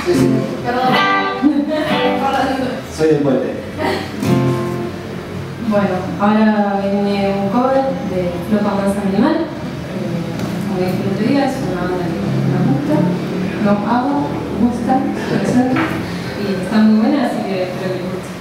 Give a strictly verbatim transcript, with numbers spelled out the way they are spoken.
Perdón. Soy del puente. Bueno, ahora viene un cover de Flopa Mansa Animal. Eh, como dije el otro día, es una banda que me gusta, no hago, me gusta, presento, y está muy buena, así que espero que les guste.